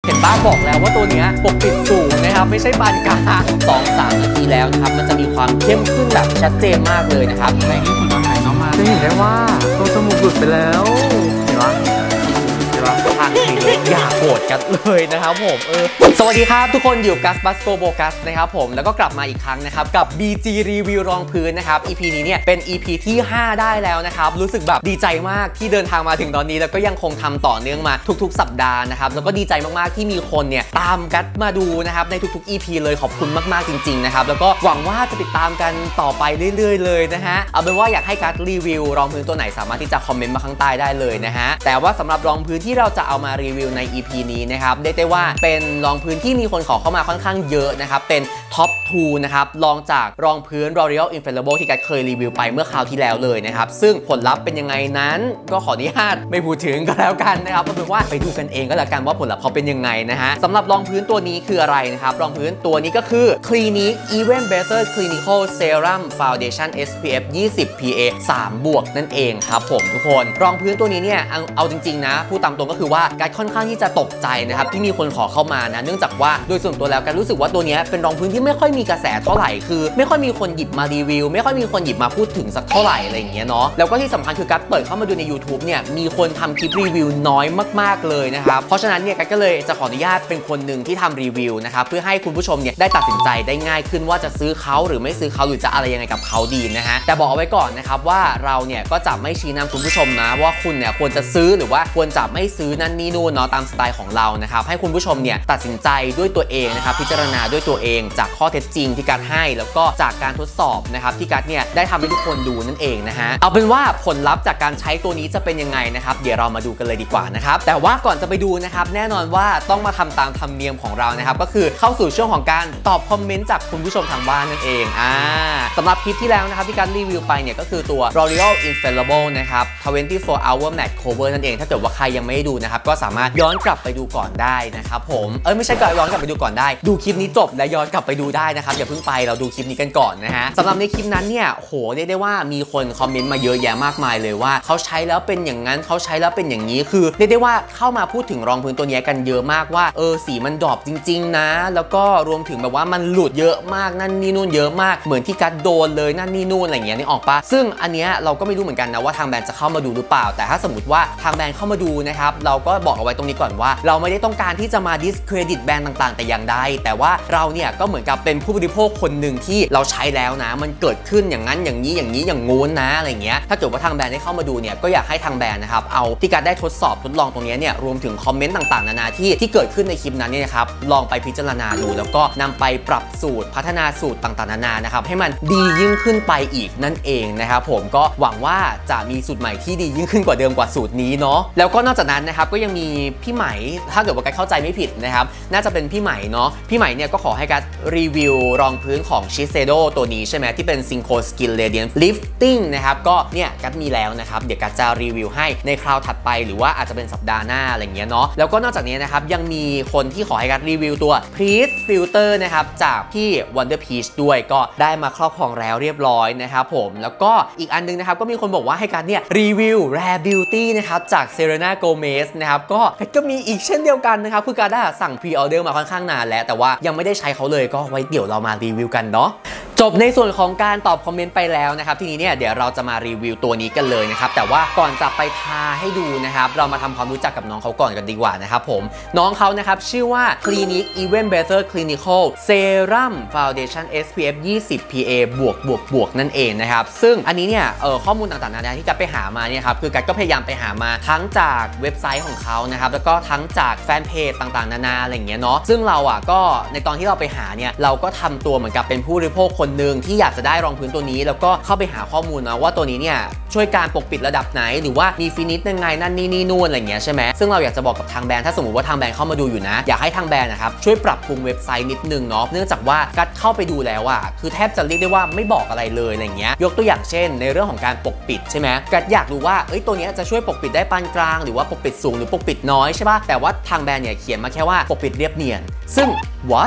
เห็นบ้าบอกแล้วว่าตัวนี้ปกปิดสูงนะครับไม่ใช่ปานกลาง2-3 นาทีแล้วนะครับมันจะมีความเข้มขึ้นแบบชัดเจนมากเลยนะครับในที่สุดเราหายน้องมาจะเห็นได้ว่าตัวจมูกหลุดไปแล้วเห็นไหมทางนี้อย่าโกรธกันเลยนะครับผมสวัสดีครับทุกคนอยู่กัสบัสโกโบกัสนะครับผมแล้วก็กลับมาอีกครั้งนะครับกับ BG รีวิวรองพื้นนะครับ EP นี้เนี่ยเป็น EP ที่5ได้แล้วนะครับรู้สึกแบบดีใจมากที่เดินทางมาถึงตอนนี้แล้วก็ยังคงทำต่อเนื่องมาทุกๆสัปดาห์นะครับแล้วก็ดีใจมากๆที่มีคนเนี่ยตามกัสมาดูนะครับในทุกๆ EP เลยขอบคุณมากๆจริงๆนะครับแล้วก็หวังว่าจะติดตามกันต่อไปเรื่อยๆเลยนะฮะเอาเป็นว่าอยากให้กัสรีวิวรองพื้นตัวไหนสามารถที่จะคอมเมนต์มาข้างใต้ได้เลยนะฮะแต่ว่าสำหรับรองพื้นที่เราจะเอามารีวิวใน EP นี้นะครับเรียกได้ว่าเป็นรองพื้นที่มีคนขอเข้ามาค่อนข้างเยอะนะครับเป็นท็อป 2 นะครับรองจากรองพื้น L'Oreal Infallible ที่กัสเคยรีวิวไปเมื่อคราวที่แล้วเลยนะครับซึ่งผลลัพธ์เป็นยังไงนั้นก็ขออนุญาตไม่พูดถึงก็แล้วกันนะครับเอาเป็นว่าไปดูกันเองก็แล้วกันว่าผลลัพธ์เขาเป็นยังไงนะฮะสำหรับรองพื้นตัวนี้คืออะไรนะครับรองพื้นตัวนี้ก็คือ Clinique Even Better Clinical Serum Foundation SPF 20 PA 3 บวกนั่นเองครับผมทุกคนรองพื้นตัวนี้เนี่ยเอาจริงๆนะพูดตามตรงก็คือว่ากัสค่อนข้างที่จะตกใจนะครับที่มีคนขอเข้ามานะเนื่องจากว่าโดยส่วนตัวแล้วกัสรู้สึกว่าตัวนี้เป็นรองพื้นที่ไม่ค่อยมีกระแสเท่าไหร่คือไม่ค่อยมีคนหยิบมารีวิวไม่ค่อยมีคนหยิบมาพูดถึงสักเท่าไหร่อะไรอย่างเงี้ยเนาะแล้วก็ที่สำคัญคือกัสเปิดเข้ามาดูใน YouTube เนี่ยมีคนทำคลิปรีวิวน้อยมากๆเลยนะครับเพราะฉะนั้นเนี่ยกัสก็เลยจะขออนุญาตเป็นคนหนึ่งที่ทำรีวิวนะครับเพื่อให้คุณผู้ชมเนี่ยได้ตัดสินใจได้ง่ายขึ้นว่าจะซื้อเขาหรือไม่ซื้อเขาหรือจะอะไรยังไงกับเขาดีนะฮะแต่บอกเอาไว้ก่อนนะครับว่าเราเนี่ยก็จะไม่ชี้นำคุณผู้ชมนะว่าคุณเนี่ยควรจะซื้อหรือว่าควรจะไม่ซื้อนั่นนี่นู่นเนาะตามสไตล์ของเรานะครับให้คุณผู้ชมเนี่ยตัดสินใจด้วยตัวเองนะครับพิจารณาด้วยตัวเองจากข้อเท็จจริงที่กัสให้แล้วก็จากการทดสอบนะครับที่กัสเนี่ยได้ทำให้ทุกคนดูนั่นเองนะฮะเอาเป็นว่าผลลัพธ์จากการใช้ตัวนี้จะเป็นยังไงนะครับเดี๋ยวเรามาดูกันเลยดีกว่านะครับแต่ว่าก่อนจะไปดูนะครับแน่นอนว่าต้องมาทำตามธรรมเนียมของเรานะครับก็คือเข้าสู่ช่วงของการตอบคอมเมนต์จากคุณผู้ชมทางบ้านนั่นเองสำหรับคลิปที่แล้วนะครับที่กัสรีวิวไปเนี่ยก็คือตัว L'Oreal Infallible นะครับ24 Hour Matte Cover นั่นเองถ้าเกิดว่าใครยังไม่ได้ดูนะครับก็สามารถย้อนกลับไปดูก่อนได้นะครับผมไม่ใช่ย้อนกลับไปดูก่อนได้ดูคลิปนี้จบและย้อนกลับไปดูได้นะครับอย่าเพิ่งไปเราดูคลิปนี้กันก่อนนะฮะสำหรับในคลิปนั้นเนี่ยโหเรียกได้ว่ามีคนคอมเมนต์มาเยอะแยะมากมายเลยว่าเขาใช้แล้วเป็นอย่างนั้นเขาใช้แล้วเป็นอย่างนี้คือเรียกได้ว่าเข้ามาพูดถึงรองพื้นตัวนี้กันเยอะมากว่าสีมันดรอปจริงๆนะแล้วก็รวมถึงแบบว่ามันหลุดเยอะมากนั่นนี่นู่นเยอะมากเหมือนที่กัดโดนเลยนั่นนี่นู่นอะไรเงี้ยนี่ออกปะซึ่งอันเนี้ยเราก็ไม่รู้เหมือนกันนะว่าทางแบรนด์จะเข้ามาดูหรือเปล่าแต่ถ้าสมมติว่าทางแบรนด์เข้ามาดูนะครับเราก็บอกเอาไว้ตรงนี้ก่อนว่าเราไม่ได้ต้องการที่จะมา discredit แบรนด์ต่างๆแต่อย่างใดแต่ว่าเราเนี่ยก็เหมือนกับเป็นผู้บริโภคคนหนึ่งที่เราใช้แล้วนะมันเกิดขึ้นอย่างนั้นอย่างนี้อย่างนี้อย่างงู้นนะอะไรเงี้ยถ้าเกิดว่าทางแบรนด์ได้เข้ามาดูเนี่ยก็อยากให้ทางแบรนด์นะครับเอาที่การได้ทดสอบทดลองตรงนี้เนี่ยรวมถึงคอมเมนต์ต่างๆนานาที่เกิดขึ้นในคลิปนั้นเนี่ยนะครับลองไปพิจารณาดูแล้วก็นำไปปรับสูตรพัฒนาสูตรต่างๆนานานะครับให้มันดียิ่งขึ้นไปอีกนั่นเองนะครับผมก็หวังว่าจะมีสูตรใหม่ที่ดียิ่งขึ้นกว่าเดิมกว่าสูตรนี้เนาะแล้วก็นอกจากนั้นนะครับก็ยังมีพี่ไหมถ้าเกิดว่าการเข้าใจไม่ผิดนะครับน่าจะเป็นพี่ไหมเนาะพี่ไหมเนี่ยก็ขอให้การรีวิวรองพื้นของ Shiseido ตัวนี้ใช่ไหมที่เป็น Synco Skin Radiant Lifting นะครับก็เนี่ยกัดมีแล้วนะครับเดี๋ยวกัดจะรีวิวให้ในคราวถัดไปหรือว่าอาจจะเป็นสัปดาห์หน้าอะไรเงี้ยเนาะแล้วก็นอกจากนี้นะครับยังมีคนที่ขอให้กัดรีวิวตัว Please Filter นะครับจากพี่ Wonder Peach ด้วยก็ได้มาครอบครองแล้วเรียบร้อยนะครับผมแล้วก็อีกอันนึงนะครับก็มีคนบอกว่าให้กัดเนี่ยรีวิว Rare Beauty นะครับจาก Selena Gomez นะครับก็มีอีกเช่นเดียวกันนะครับคือกัดสั่ง Pre-order มาค่อนข้างนานแล้วแต่ว่ายังไม่ได้ใช้เขาเลยก็ไว้เดี๋ยวเรามารีวิวกันเนาะจบในส่วนของการตอบคอมเมนต์ไปแล้วนะครับทีนี้เนี่ยเดี๋ยวเราจะมารีวิวตัวนี้กันเลยนะครับแต่ว่าก่อนจะไปทาให้ดูนะครับเรามาทำความรู้จักกับน้องเขาก่อนกันดีกว่านะครับผมน้องเขานะครับชื่อว่า Clinique Even Better Clinical Serum Foundation SPF 20 PA บวกนั่นเองนะครับซึ่งอันนี้เนี่ยข้อมูลต่างๆนานาที่กัดไปหามาเนี่ยครับคือกัดก็พยายามไปหามาทั้งจากเว็บไซต์ของเขานะครับแล้วก็ทั้งจากแฟนเพจต่างๆนานาอะไรอย่างเงี้ยเนาะซึ่งเราก็ในตอนที่เราไปหาเนี่ยเราก็ทำตัวเหมือนกับเป็นผู้บริโภคคนหนึ่งที่อยากจะได้รองพื้นตัวนี้แล้วก็เข้าไปหาข้อมูลนะว่าตัวนี้เนี่ยช่วยการปกปิดระดับไหนหรือว่ามีฟินิชยังไงนั่นนี่นู่นอะไรเงี้ยใช่ไหมซึ่งเราอยากจะบอกกับทางแบรนด์ถ้าสมมติว่าทางแบรนด์เข้ามาดูอยู่นะอยากให้ทางแบรนด์นะครับช่วยปรับปรุงเว็บไซต์นิดนึงเนาะเนื่องจากว่ากัดเข้าไปดูแล้วคือแทบจะเรียกได้ว่าไม่บอกอะไรเลยอะไรเงี้ยยกตัวอย่างเช่นในเรื่องของการปกปิดใช่ไหมกัดอยากรู้ว่าตัวนี้จะช่วยปกปิดได้ปานกลางหรือว่าปกปิดสูงหรือปกปิดน้อยใช่ป่ะแต่ว่าทางแบรนด์เนี่ยเขียนมาแค่ว่าปกปิดเรียบเนียนซึ่ง what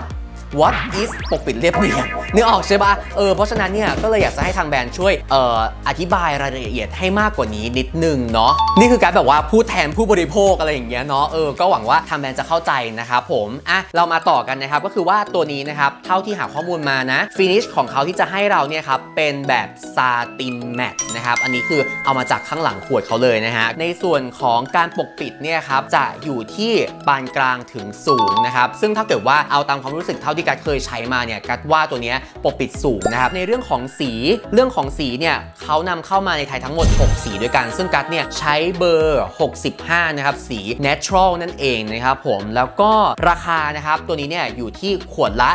what is ปกปิดเรียบเนียนนึกออกใช่ปะเพราะฉะนั้นเนี่ยก็เลยอยากจะให้ทางแบรนด์ช่วยอธิบายรายละเอียดให้มากกว่านี้นิดนึงเนาะนี่คือการแบบว่าพูดแทนผู้บริโภคอะไรอย่างเงี้ยเนาะก็หวังว่าทางแบรนด์จะเข้าใจนะครับผมเรามาต่อกันนะครับก็คือว่าตัวนี้นะครับเท่าที่หาข้อมูลมานะฟินิชของเขาที่จะให้เราเนี่ยครับเป็นแบบซาตินแมตต์นะครับอันนี้คือเอามาจากข้างหลังขวดเขาเลยนะฮะในส่วนของการปกปิดเนี่ยครับจะอยู่ที่ปานกลางถึงสูงนะครับซึ่งถ้าเกิดว่าเอาตามความรู้สึกเท่าที่กัดเคยใช้มาเนี่ยกัดว่าตัวนี้ปกปิดสูงนะครับในเรื่องของสีเนี่ยเขานำเข้ามาในไทยทั้งหมด6สีด้วยกันซึ่งกัดเนี่ยใช้เบอร์65นะครับสี natural นั่นเองนะครับผมแล้วก็ราคานะครับตัวนี้เนี่ยอยู่ที่ขวดละ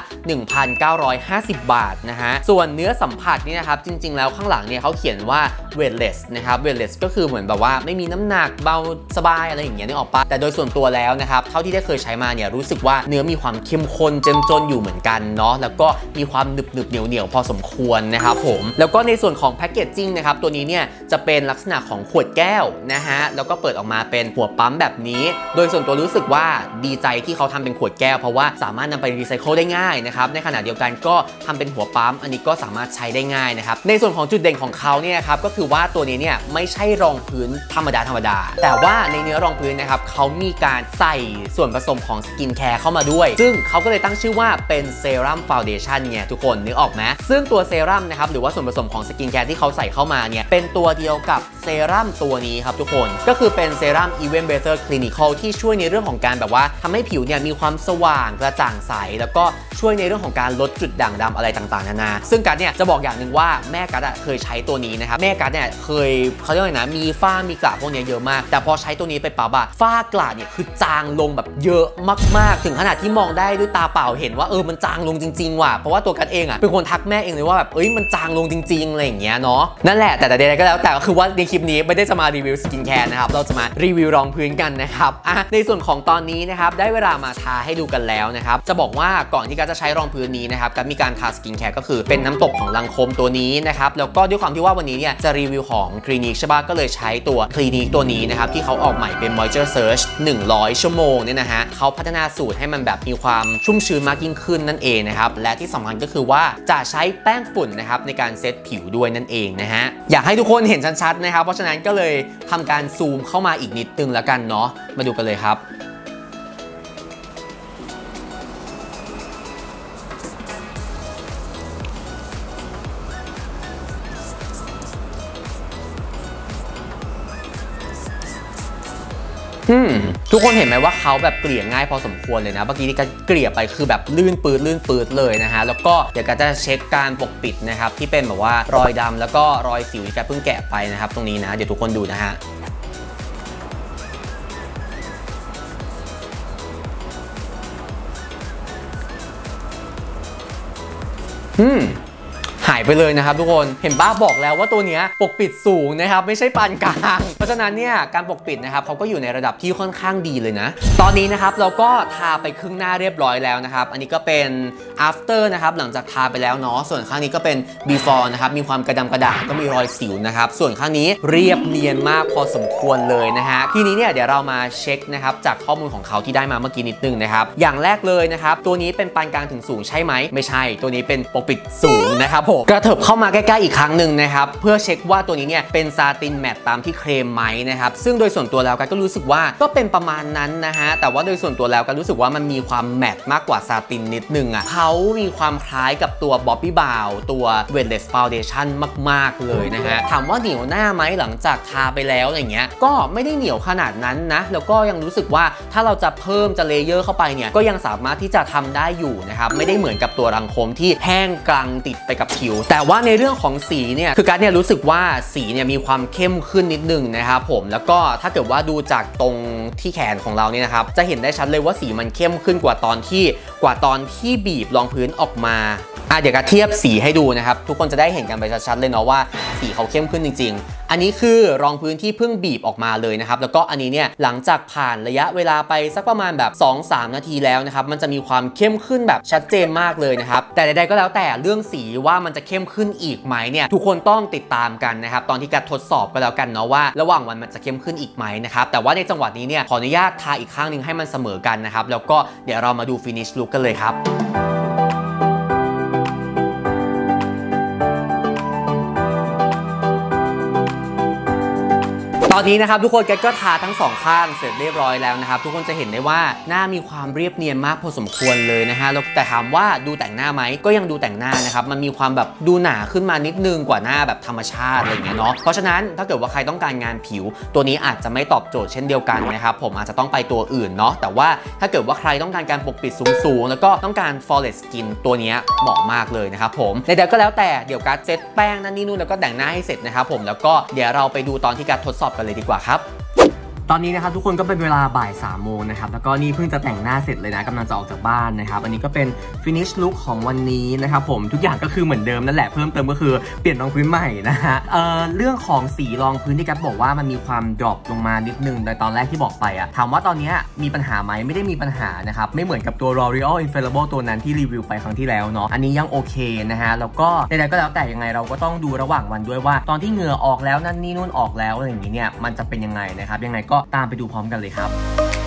1,950 บาทนะฮะส่วนเนื้อสัมผัสนี่นะครับจริงๆแล้วข้างหลังเนี่ยเขาเขียนว่า weightless นะครับ weightless ก็คือเหมือนแบบว่าไม่มีน้ำหนักเบาสบายอะไรอย่างเงี้ยนึกออกปะแต่โดยส่วนตัวแล้วนะครับเท่าที่ได้เคยใช้มาเนี่ยรู้สึกว่าเนื้อมีความเข้มข้นเจ้มจนอยู่เหมือนกันเนาะแล้วก็มีความหนึบเหนียวพอสมควรนะครับผมแล้วก็ในส่วนของแพคเกจจิ้งนะครับตัวนี้เนี่ยจะเป็นลักษณะของขวดแก้วนะฮะแล้วก็เปิดออกมาเป็นหัวปั๊มแบบนี้โดยส่วนตัวรู้สึกว่าดีใจที่เขาทำเป็นขวดแก้วเพราะว่าสามารถนำไปรีไซเคิลได้ง่ายนะครับในขณะเดียวกันก็ทำเป็นหัวปั๊มอันนี้ก็สามารถใช้ได้ง่ายนะครับในส่วนของจุดเด่นของเขาเนี่ยครับก็คือว่าตัวนี้เนี่ยไม่ใช่รองพื้นธรรมดาแต่ว่าในเนื้อรองพื้นนะครับเขามีการใส่ส่วนผสมของสกินแคร์เข้ามาด้วยซึ่งเขาก็เลยตั้งชื่อว่าเป็นเซรั่มฟาวเดชั่นเนี่ยทุกคนนึกออกไหมซึ่งตัวเซรั่มนะครับหรือว่าส่วนผสมของสกินแคร์ที่เขาใส่เข้ามาเนี่ยเป็นตัวเดียวกับเซรั่มตัวนี้ครับทุกคนก็คือเป็นเซรั่ม Even Better Clinical ที่ช่วยในเรื่องของการแบบว่าทำให้ผิวเนี่ยมีความสว่างกระจ่างใสแล้วก็ช่วยในเรื่องของการลดจุดด่างดำอะไรต่างๆนานาซึ่งกัดเนี่ยจะบอกอย่างหนึ่งว่าแม่กัดเคยใช้ตัวนี้นะครับแม่กัดเนี่ยเคยเขาเรียกว่าไงนะมีฝ้ามีกระพวกนี้เยอะมากแต่พอใช้ตัวนี้ไปปั๊บอะฝ้ากระเนี่ยคือจางลงแบบเยอะมากๆถึงขนาดที่มองได้ด้วยตาเปล่าเห็นว่ามันจางลงจริงๆว่ะเพราะว่าตัวกัดเองอะเป็นคนทักแม่เองเลยว่าแบบมันจางลงจริงๆอะไรอย่างเงี้ยเนาะนั่นแหละแต่ใดๆก็แล้วแต่ก็คือว่าในคลิปนี้ไม่ได้จะมารีวิวสกินแคร์นะครับเราจะมารีวิวรองพื้นกันนะครับในส่วนของตอนนี้นะครับได้เวลามาทาให้ดูกันแล้วนะครับจะบอกว่าก่อนที่กัดจะใช้รองพื้นนี้นะครับกัดมีการทาสกินแคร์ก็คือเป็นน้ำตกของลังโคมตัวนี้นะครับแล้วก็ด้วยความที่ว่าวันนี้เนี่ยจะรีวิวของคลินิกใช่ป่ะก็เลยใช้ตัวคลินิกตัวนี้นะครับที่เขาออกใหม่เป็น Moisture Surge 100 ชั่วโมงเนี่ยนะฮะเขาพัฒนาสูตรให้มันแบบมีความชุ่มชื้นมากยิ่งขึ้นนั่นเองนะครับและที่สำคัญก็คือว่าจะใช้แป้งฝุ่นนะครับในการเซตผิวด้วยนั่นเองนะฮะอยากให้ทุกคนเห็นชัดๆนะครับเพราะฉะนั้นก็เลยทำการซูมเข้ามาอีกนิดนึงแล้วกันเนาะมาดูกันเลยครับทุกคนเห็นไหมว่าเขาแบบเกลี่ยง่ายพอสมควรเลยนะเมื่อกี้ที่การเกลี่ยไปคือแบบลื่นปืดเลยนะฮะแล้วก็เดี๋ยวก็จะเช็คการปกปิดนะครับที่เป็นแบบว่ารอยดำแล้วก็รอยสิวที่การเพิ่งแกะไปนะครับตรงนี้นะเดี๋ยวทุกคนดูนะฮะหายไปเลยนะครับทุกคนเห็นป้าบอกแล้วว่าตัวนี้ปกปิดสูงนะครับไม่ใช่ปานกลางเพราะฉะนั้นเนี่ยการปกปิดนะครับเขาก็อยู่ในระดับที่ค่อนข้างดีเลยนะตอนนี้นะครับเราก็ทาไปครึ่งหน้าเรียบร้อยแล้วนะครับอันนี้ก็เป็น after นะครับหลังจากทาไปแล้วเนาะส่วนข้างนี้ก็เป็น before นะครับมีความกระดำกระด่างก็มีรอยสิวนะครับส่วนข้างนี้เรียบเนียนมากพอสมควรเลยนะฮะทีนี้เนี่ยเดี๋ยวเรามาเช็คนะครับจากข้อมูลของเขาที่ได้มาเมื่อกี้นิดนึงนะครับอย่างแรกเลยนะครับตัวนี้เป็นปานกลางถึงสูงใช่ไหมไม่ใช่ตัวนี้เป็นปกปิดสูงนะครับผมกระเถิบเข้ามาใกล้ๆอีกครั้งหนึ่งนะครับเพื่อเช็คว่าตัวนี้เนี่ยเป็นซาตินแมตต์ตามที่เคลมไหมนะครับซึ่งโดยส่วนตัวแล้วก็รู้สึกว่าก็เป็นประมาณนั้นนะฮะแต่ว่าโดยส่วนตัวแล้วก็รู้สึกว่ามันมีความแมตต์มากกว่าซาตินนิดนึงอ่ะเขามีความคล้ายกับตัวบ๊อบบี้บาวตัว weightless foundation มากๆเลยนะฮะถามว่าเหนียวหน้าไหมหลังจากทาไปแล้วอะไรเงี้ยก็ไม่ได้เหนียวขนาดนั้นนะแล้วก็ยังรู้สึกว่าถ้าเราจะเพิ่มจะเลเยอร์เข้าไปเนี่ยก็ยังสามารถที่จะทำได้อยู่นะครับไม่ได้เหมือนกับตัวรังโคมที่แห้งกรังติดไปกับผิวแต่ว่าในเรื่องของสีเนี่ยคือการเนี่ยรู้สึกว่าสีเนี่ยมีความเข้มขึ้นนิดนึงนะครับผมแล้วก็ถ้าเกิดว่าดูจากตรงที่แขนของเราเนี่ยนะครับจะเห็นได้ชัดเลยว่าสีมันเข้มขึ้นกว่าตอนที่บีบรองพื้นออกมาเดี๋ยวก็เทียบสีให้ดูนะครับทุกคนจะได้เห็นกันไปชัดๆเลยเนาะว่าสีเขาเข้มขึ้นจริงๆอันนี้คือรองพื้นที่เพิ่งบีบออกมาเลยนะครับแล้วก็อันนี้เนี่ยหลังจากผ่านระยะเวลาไปสักประมาณแบบ 2-3 นาทีแล้วนะครับมันจะมีความเข้มขึ้นแบบชัดเจนมากเลยนะครับแต่ใดๆก็แล้วแต่เรื่องสีว่ามันจะเข้มขึ้นอีกไหมเนี่ยทุกคนต้องติดตามกันนะครับตอนที่การทดสอบก็แล้วกันเนาะว่าระหว่างวันมันจะเข้มขึ้นอีกไหมนะครับแต่ว่าในจังหวะนี้เนี่ยขออนุญาตทาอีกข้างนึงให้มันเสมอกันนะครับแล้วก็เดี๋ยวเรามาดู finish look กันเลยครับตอนนี้นะครับทุกคนแกก็ทาทั้ง2ข้างเสร็จเรียบร้อยแล้วนะครับทุกคนจะเห็นได้ว่าหน้ามีความเรียบเนียนมากพอสมควรเลยนะฮะแล้วแต่ถามว่าดูแต่งหน้าไหมก็ยังดูแต่งหน้านะครับมันมีความแบบดูหนาขึ้นมานิดนึงกว่าหน้าแบบธรรมชาติอะไรอย่างเงี้ยเนาะเพราะฉะนั้นถ้าเกิดว่าใครต้องการงานผิวตัวนี้อาจจะไม่ตอบโจทย์เช่นเดียวกันนะครับผมอาจจะต้องไปตัวอื่นเนาะแต่ว่าถ้าเกิดว่าใครต้องการการปกปิดสูงๆแล้วก็ต้องการ flawless skin ตัวนี้เหมาะมากเลยนะครับผมใดๆก็แล้วแต่เดี๋ยวการเซตแป้งนั่นนี่นู่นแล้วก็แต่งหน้าให้เสร็จนะครับผมแล้วก็เดี๋ยวเราไปดูตอนที่การทดสอบกันเลยดีกว่าครับตอนนี้นะครับทุกคนก็เป็นเวลาบ่าย3 โมงนะครับแล้วก็นี่เพิ่งจะแต่งหน้าเสร็จเลยนะกำลังจะออกจากบ้านนะครับอันนี้ก็เป็น finish look ของวันนี้นะครับผมทุกอย่างก็คือเหมือนเดิมนั่นแหละเพิ่มเติมก็คือเปลี่ยนรองพื้นใหม่นะฮะเรื่องของสีรองพื้นที่กัฟบอกว่ามันมีความ drop ลงมานิดนึงในตอนแรกที่บอกไปอะถามว่าตอนนี้มีปัญหาไหมไม่ได้มีปัญหานะครับไม่เหมือนกับตัว L'Oreal Infallible ตัวนั้นที่รีวิวไปครั้งที่แล้วเนาะอันนี้ยังโอเคนะฮะแล้วก็ใดๆก็แล้วแต่ยังไงเราก็ต้องดูระหว่างวันด้วยว่าตอนที่เหงื่อออกแล้วนั่นนี่นู่นออกแล้วอะไรอย่างนี้เนี่ยมันจะเป็นยังไงนะครับยังไงก็ตามไปดูพร้อมกันเลยครับ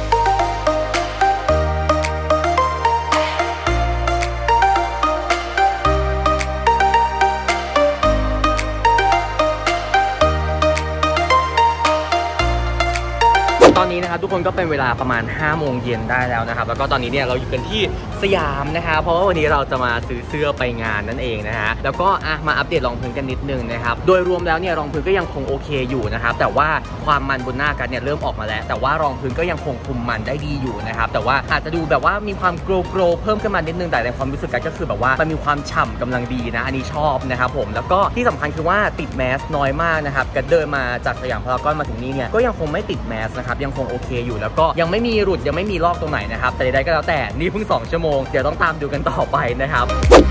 ตอนนี้นะครับทุกคนก็เป็นเวลาประมาณ5 โมงเย็นได้แล้วนะครับแล้วก็ตอนนี้เนี่ยเราอยู่กันที่สยามนะคะเพราะว่าวันนี้เราจะมาซื้อเสื้อไปงานนั่นเองนะฮะแล้วก็มาอัปเดตรองพื้นกันนิดนึงนะครับโดยรวมแล้วเนี่ยรองพื้นก็ยังคงโอเคอยู่นะครับแต่ว่าความมันบนหน้ากันเนี่ยเริ่มออกมาแล้วแต่ว่ารองพื้นก็ยังคงคุมมันได้ดีอยู่นะครับแต่ว่าอาจจะดูแบบว่ามีความโกรเพิ่มขึ้นมานิดนึงแต่ในความรู้สึกกันก็คือแบบว่ามันมีความฉ่ำกำลังดีนะอันนี้ชอบนะครับผมแล้วก็ที่สำคัญคือว่าติดแมสน้อยมากนะครับกันเดินมาจากสยามพารากอนมาถึงนี่เนี่ยก็ยังคงไม่ติดแมสนะครับยังคงโอเคอยู่แล้วก็ยังไม่มีหลุดยังไม่มีลอกตรงไหนนะครับแต่ใดๆก็แล้วแต่นี่เพิ่ง2 ชั่วโมงเดี๋ยวต้องตามดูกันต่อไปนะครับ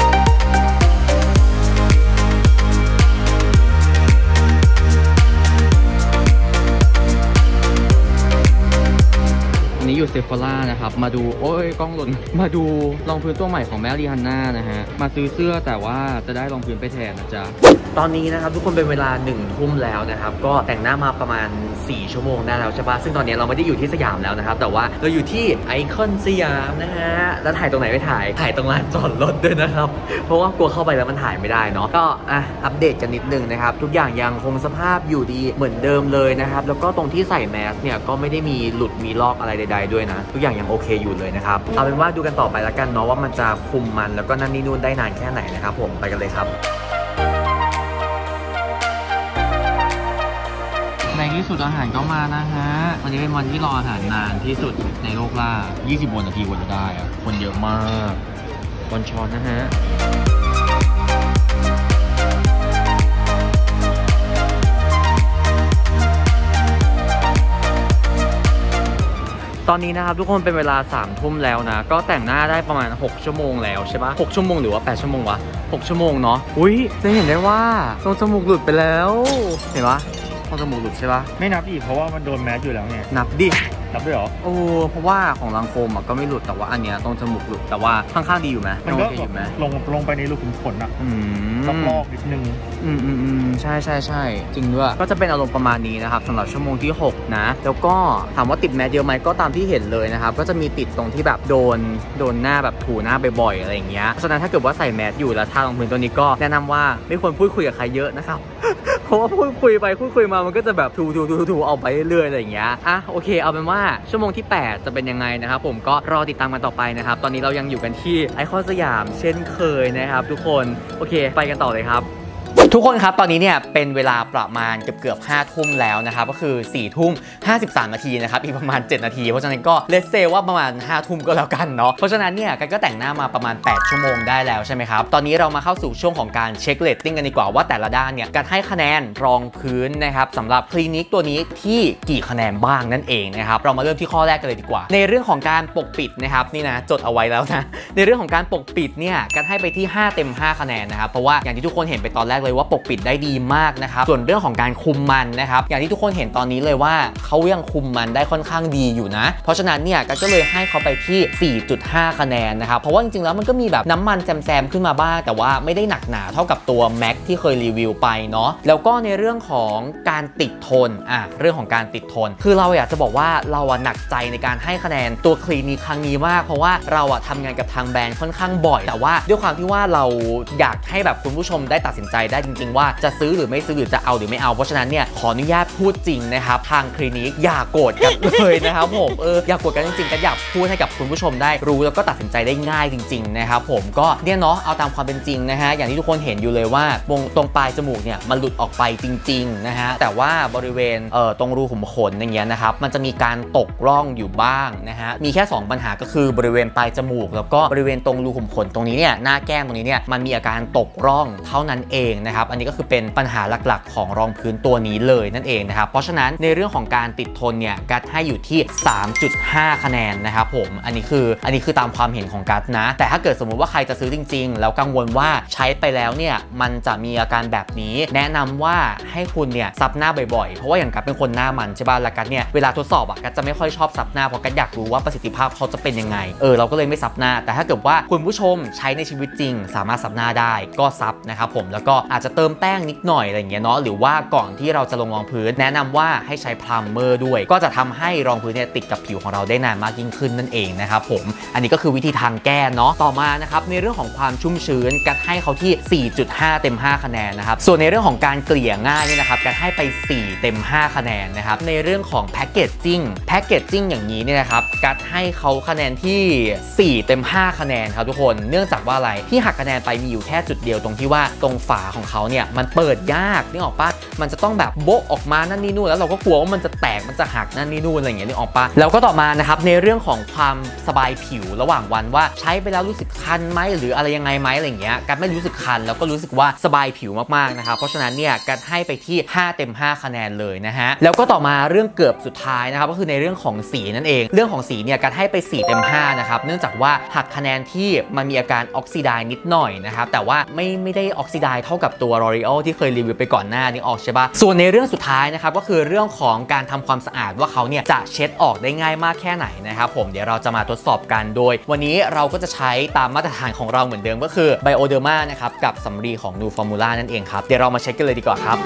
นี้อยู่เซฟอร่านะครับมาดูโอ้ยกล้องหล่นมาดูรองพื้นตัวใหม่ของแม่รีฮันน่านะฮะมาซื้อเสื้อแต่ว่าจะได้รองพื้นไปแทนนะจ๊ะตอนนี้นะครับทุกคนเป็นเวลา1 ทุ่มแล้วนะครับก็แต่งหน้ามาประมาณ4 ชั่วโมงได้แล้วใช่ปะซึ่งตอนนี้เราไม่ได้อยู่ที่สยามแล้วนะครับแต่ว่าเราอยู่ที่ไอคอนสยามนะฮะแล้วถ่ายตรงไหนไม่ถ่ายตรงลานจอดรถด้วยนะครับเพราะว่ากลัวเข้าไปแล้วมันถ่ายไม่ได้เนาะก็อัปเดตกันนิดนึงนะครับทุกอย่างยังคงสภาพอยู่ดีเหมือนเดิมเลยนะครับแล้วก็ตรงที่ใส่แมสเนี่ยก็ไม่ได้มีหลุดมีลอกอะไรใดๆด้วยนะทุกอย่างยังโอเคอยู่เลยนะครับเอาเป็นว่าดูกันต่อไปแล้วกันเนาะว่ามันจะคุมมันแล้วก็นั่นนี่นู่นได้นานแค่ไหนนะครับผมไปกันเลยครับในที่สุดอาหารก็มานะฮะวันนี้เป็นวันที่รออาหารนานที่สุดในโลกล่า20 นาทีกว่าจะได้อะคนเยอะมากบนช้อนนะฮะตอนนี้นะครับทุกคนเป็นเวลา3 ทุ่มแล้วนะก็แต่งหน้าได้ประมาณ6 ชั่วโมงแล้วใช่ปะ6 ชั่วโมงหรือว่า8 ชั่วโมงวะ6 ชั่วโมงเนาะอุ้ยจะเห็นได้ว่าตรงจมูกหลุดไปแล้วเห็นปะตรงจมูกหลุดใช่ปะไม่นับอีกเพราะว่ามันโดนแมสอยู่แล้วไงนับดินับด้วยหรอโอ้เพราะว่าของรังโฟมก็ไม่หลุดแต่ว่าอันเนี้ยตรงจมูกหลุดแต่ว่าข้างๆดีอยู่ไหมมันก็ลงไปในรูขุมขนอ่ะลอกนิดนึงใช่จริงด้วยก็จะเป็นอารมณ์ประมาณนี้นะครับสำหรับชั่วโมงที่6นะแล้วก็ถามว่าติดแมสเยอะไหมก็ตามที่เห็นเลยนะครับก็จะมีติดตรงที่แบบโดนหน้าแบบถูหน้าบ่อยๆอะไรอย่างเงี้ยฉะนั้นถ้าเกิดว่าใส่แมสอยู่แล้วทารองพื้นตัวนี้ก็แนะนำว่าไม่ควรพูดคุยกับใครเยอะนะครับเพราะว่าพูดคุยมามันก็จะแบบถูเอาไปเรื่อยๆอะไรอย่างเงี้ยโอเคเอาเป็นว่าชั่วโมงที่8จะเป็นยังไงนะครับผมก็รอติดตามกันต่อไปนะครับตอนนี้เรายังอยู่กันที่ไอคอนสยามเช่นเคยนะครับทุกคนโอเคไปกันต่อเลยครับทุกคนครับตอนนี้เนี่ยเป็นเวลาประมาณเกือบ5 ทุ่มแล้วนะครับก็คือ4 ทุ่ม 53 นาทีนะครับอีกประมาณ7 นาทีเพราะฉะนั้นก็เลสเซว่าประมาณ5 ทุ่มก็แล้วกันเนาะเพราะฉะนั้นเนี่ยกันก็แต่งหน้ามาประมาณ8 ชั่วโมงได้แล้วใช่ไหมครับตอนนี้เรามาเข้าสู่ช่วงของการเช็คเรตติ้งกันดีกว่าว่าแต่ละด้านเนี่ยการให้คะแนนรองพื้นนะครับสำหรับคลินิกตัวนี้ที่กี่คะแนนบ้างนั่นเองนะครับเรามาเริ่มที่ข้อแรกกันเลยดีกว่าในเรื่องของการปกปิดนะครับนี่นะจดเอาไว้แล้วนะในเรื่องของการปกปิดเนี่ยกันให้ไปที่5 เต็ม 5 คะแนนนะครับเพราะว่าอย่างที่ทุกคนเห็นไปตอนแรกเลยว่าปกปิดได้ดีมากนะครับส่วนเรื่องของการคุมมันนะครับอย่างที่ทุกคนเห็นตอนนี้เลยว่าเขายังคุมมันได้ค่อนข้างดีอยู่นะเพราะฉะนั้นเนี่ยก็เลยให้เขาไปที่ 4.5 คะแนนนะครับเพราะว่าจริงๆแล้วมันก็มีแบบน้ำมันแซมขึ้นมาบ้างแต่ว่าไม่ได้หนักหนาเท่ากับตัวแม็กที่เคยรีวิวไปเนาะแล้วก็ในเรื่องของการติดทนเรื่องของการติดทนคือเราอยากจะบอกว่าเราหนักใจในการให้คะแนนตัวคลินิกครั้งนี้มากเพราะว่าเราทำงานกับทางแบรนด์ค่อนข้างบ่อยแต่ว่าด้วยความที่ว่าเราอยากให้แบบคุณผู้ชมได้ตัดสินใจได้จริงๆว่าจะซื้อหรือไม่ซื้อหรือจะเอาหรือไม่เอาเพราะฉะนั้นเนี่ยขออนุญาตพูดจริงนะครับทางคลินิกอย่าโกรธกันเลยนะครับผมอย่าโกรธกันจริงๆก็อยากพูดให้กับคุณผู้ชมได้รู้แล้วก็ตัดสินใจได้ง่ายจริงๆนะครับผมก็เนี่ยเนาะเอาตามความเป็นจริงนะฮะอย่างที่ทุกคนเห็นอยู่เลยว่าตรงปลายจมูกเนี่ยมันหลุดออกไปจริงๆนะฮะแต่ว่าบริเวณตรงรูขุมขนอย่างเงี้ยนะครับมันจะมีการตกร่องอยู่บ้างนะฮะมีแค่2ปัญหาก็คือบริเวณปลายจมูกแล้วก็บริเวณตรงรูขุมขนตรงนี้เนี่ยหน้าแก้มตรงนี้เนี่ยมันมีอาการตกร่องเท่านั้นเองนะครับอันนี้ก็คือเป็นปัญหาหลักๆของรองพื้นตัวนี้เลยนั่นเองนะครับเพราะฉะนั้นในเรื่องของการติดทนเนี่ยกัดให้อยู่ที่ 3.5 คะแนนนะครับผมอันนี้คือตามความเห็นของกัดนะแต่ถ้าเกิดสมมุติว่าใครจะซื้อจริงๆแล้วกังวลว่าใช้ไปแล้วเนี่ยมันจะมีอาการแบบนี้แนะนำว่าให้คุณเนี่ยซับหน้าบ่อยๆเพราะว่าอย่างกัดเป็นคนหน้ามันใช่ป่ะแล้วกัดเนี่ยเวลาทดสอบอ่ะกัดจะไม่ค่อยชอบซับหน้าเพราะกัดอยากรู้ว่าประสิทธิภาพเขาจะเป็นยังไงเราก็เลยไม่ซับหน้าแต่ถ้าเกิดว่าคุณผู้ชมใช้ในชีวิตจริงสามารถซับหน้าได้ก็ซับนะครับผมแล้วก็อาจจะเติมแป้งนิดหน่อยอะไรอย่างเงี้ยเนาะหรือว่าก่อนที่เราจะลงรองพื้นแนะนำว่าให้ใช้พรามเมอร์ด้วยก็จะทำให้รองพื้นเนี่ยติดกับผิวของเราได้นานมากยิ่งขึ้นนั่นเองนะครับผมอันนี้ก็คือวิธีทางแก้เนาะต่อมานะครับในเรื่องของความชุ่มชื้นกัดให้เขาที่ 4.5 เต็ม 5 คะแนนนะครับส่วนในเรื่องของการเกลี่ยง่ายเนี่ยนะครับกัดให้ไป 4 เต็ม 5 คะแนนนะครับในเรื่องของแพคเกจจิ้งอย่างนี้เนี่ยนะครับกัดให้เขาคะแนนที่ 4 เต็ม 5 คะแนนครับทุกคนเนื่องจากว่าอะไรที่หักคะแนนไปมีอยู่แค่จุดเดียวตรงที่ว่าตรงฝาของเขาเนี่ยมันเปิดยากนึกออกปะมันจะต้องแบบโบ๊ะออกมานั่นนี่นู่นแล้วเราก็กลัวว่ามันจะแตกมันจะหักนั่นนี่นู่นอะไรอย่างเงี้ยนึกออกปะแล้วก็ต่อมานะครับในเรื่องของความสบายผิวระหว่างวันว่าใช้ไปแล้วรู้สึกคันไหมหรืออะไรยังไงไหมอะไรอย่างเงี้ยกัดไม่รู้สึกคันแล้วก็รู้สึกว่าสบายผิวมากๆนะครับเพราะฉะนั้นเนี่ยกัดให้ไปที่ 5 เต็ม 5 คะแนนเลยนะฮะแล้วก็ต่อมาเรื่องเกือบสุดท้ายนะครับก็คือในเรื่องของสีนั่นเองเรื่องของสีเนี่ยกัดให้ไป 4 เต็ม 5 นะครับเนื่องจากว่าหักคะแนนที่มันมีอาการออกซิไดซ์นิดหน่อยนะครับแต่ว่าไม่ได้ออกซิไดซ์เท่ากับตัว L'Oreal ที่เคยรีวิวไปก่อนหน้านี้ออกใช่ปะส่วนในเรื่องสุดท้ายนะครับก็คือเรื่องของการทำความสะอาดว่าเขาเนี่ยจะเช็ดออกได้ง่ายมากแค่ไหนนะครับผมเดี๋ยวเราจะมาทดสอบกันโดยวันนี้เราก็จะใช้ตามมาตรฐานของเราเหมือนเดิมก็คือ Bioderma นะครับกับสำลีของ New Formula นั่นเองครับเดี๋ยวเรามาเช็คกันเลยดีกว่าครับ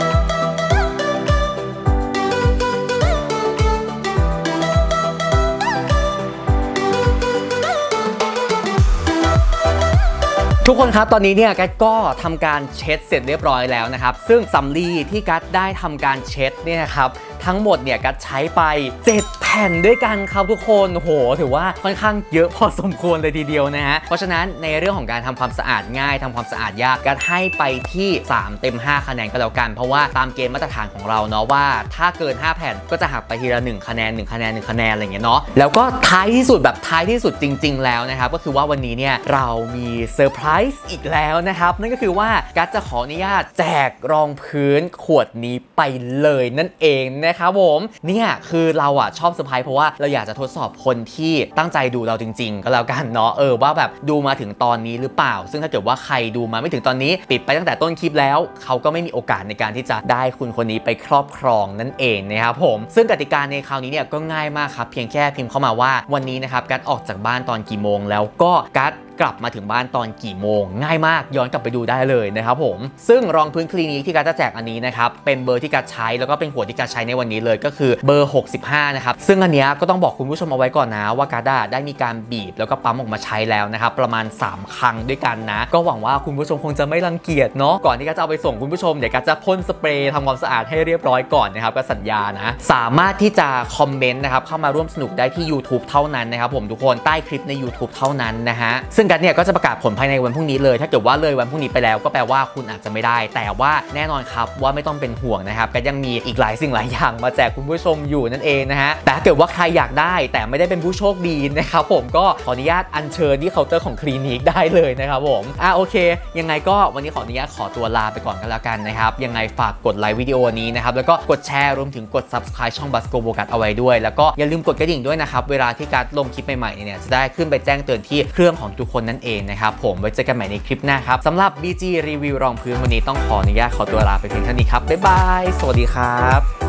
ทุกคนครับตอนนี้เนี่ยกัดก็ทำการเช็ดเสร็จเรียบร้อยแล้วนะครับซึ่งสำลีที่กัดได้ทำการเช็ดเนี่ยนะครับทั้งหมดเนี่ยกัดใช้ไป7 แผ่นด้วยกันครับทุกคนโหถือว่าค่อนข้างเยอะพอสมควรเลยทีเดียวนะฮะเพราะฉะนั้นในเรื่องของการทำความสะอาดง่ายทำความสะอาดยากกัดให้ไปที่3 เต็ม 5 คะแนนก็แล้วกันเพราะว่าตามเกณฑ์มาตรฐานของเราเนาะว่าถ้าเกิน5 แผ่นก็จะหักไปทีละ1 คะแนน1 คะแนน1 คะแนนอะไรอย่างเงี้ยเนาะแล้วก็ท้ายที่สุดแบบท้ายที่สุดจริงๆแล้วนะครับก็คือว่าวันนี้เนี่ยเรามีเซอร์ไพรส์อีกแล้วนะครับนั่นก็คือว่ากัดจะขออนุญาตแจกรองพื้นขวดนี้ไปเลยนั่นเองนะครับผมเนี่ยคือเราอะชอบเซอร์ไพรส์เพราะว่าเราอยากจะทดสอบคนที่ตั้งใจดูเราจริงๆก็แล้วกันเนาะว่าแบบดูมาถึงตอนนี้หรือเปล่าซึ่งถ้าเกิดว่าใครดูมาไม่ถึงตอนนี้ปิดไปตั้งแต่ต้นคลิปแล้วเขาก็ไม่มีโอกาสในการที่จะได้คุณคนนี้ไปครอบครองนั่นเองนะครับผมซึ่งกติกาในคราวนี้เนี่ยก็ง่ายมากครับเพียงแค่พิมพ์เข้ามาว่าวันนี้นะครับกัดออกจากบ้านตอนกี่โมงแล้วก็กัดกลับมาถึงบ้านตอนกี่โมงง่ายมากย้อนกลับไปดูได้เลยนะครับผมซึ่งรองพื้นคลินิกที่กัดจะแจกอันนี้นะครับเป็นเบอร์ที่กัดใช้แล้วก็เป็นขวดที่กัดใช้ในวันนี้เลยก็คือเบอร์65นะครับซึ่งอันนี้ก็ต้องบอกคุณผู้ชมเอาไว้ก่อนนะว่ากัดได้มีการบีบแล้วก็ปั๊มออกมาใช้แล้วนะครับประมาณ3 ครั้งด้วยกันนะก็หวังว่าคุณผู้ชมคงจะไม่รังเกียจเนาะก่อนที่กัดจะเอาไปส่งคุณผู้ชมเดี๋ยวกัดจะพ่นสเปรย์ทำความสะอาดให้เรียบร้อยก่อนนะครับก็สัญญานะสามารถที่จะคอมเมนต์นะครับเข้ามาร่วมสนุกได้ที่ YouTube เท่านั้นนะครับผมทุกคนใต้คลิปใน YouTube เท่านั้นนะฮะซึ่งกัดเนี่ยก็จะประกาศผลภายในวันพรุ่งนี้เลยถ้าเกิดว่าเลยวันพรุ่งนี้ไปแล้วก็แปลว่าคุณอาจจะไม่ได้แต่ว่าแน่นอนครับว่าไม่ต้องเป็นห่วงนะครับก็ยังมีอีกหลายสิ่งหลายอย่างมาแจกคุณผู้ชมอยู่นั่นเองนะฮะแต่ถ้าเกิดว่าใครอยากได้แต่ไม่ได้เป็นผู้โชคดีนะครับผมก็ขออนุญาตอัญเชิญที่เคาน์เตอร์ของคลินิกได้เลยนะครับผมโอเคยังไงก็วันนี้ขออนุญาตขอตัวลาไปก่อนกันแล้วกันนะครับยังไงฝากกดไลค์วิดีโอนี้นะครับแล้วก็กดแชร์รวมถึงกด Subscribe ช่อง Basco Bogat เอาไว้ด้วยแล้วก็อย่าลืมกดกระดิ่งด้วยนะครับเวลาที่การลงคลิปใหม่ๆเนี่ยจะได้ขึ้นไปแจ้งเตือนที่เครื่องของทุกคนนั่นเองนะครับผมไว้เจอกันใหม่ในคลิปหน้าครับสำหรับ BG รีวิวรองพื้นวันนี้ต้องขออนุญาตขอตัวลาไปเพียงเท่านี้ครับบ๊ายบายสวัสดีครับ